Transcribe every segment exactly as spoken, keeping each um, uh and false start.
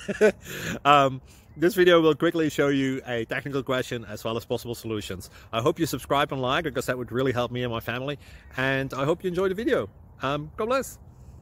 um, this video will quickly show you a technical question as well as possible solutions. I hope you subscribe and like, because that would really help me and my family. And I hope you enjoy the video. Um, God bless.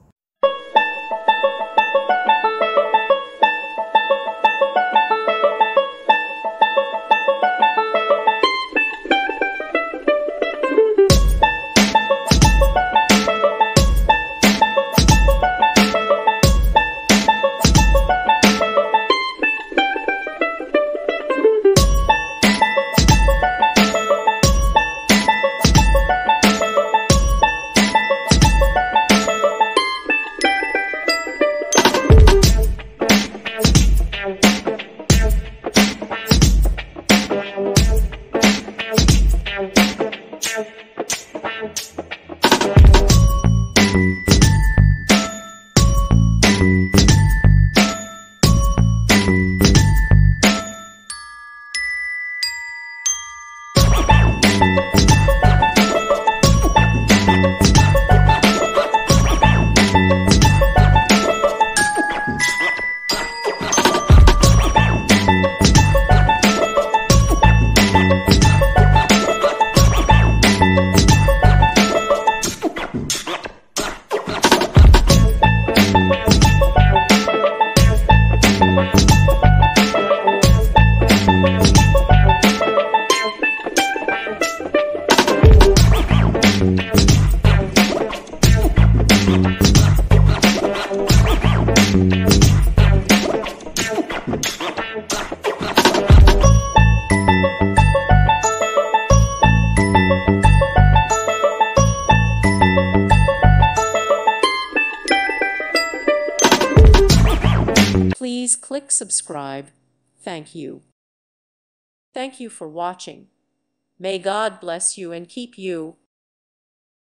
Please click subscribe. Thank you. Thank you for watching. May God bless you and keep you.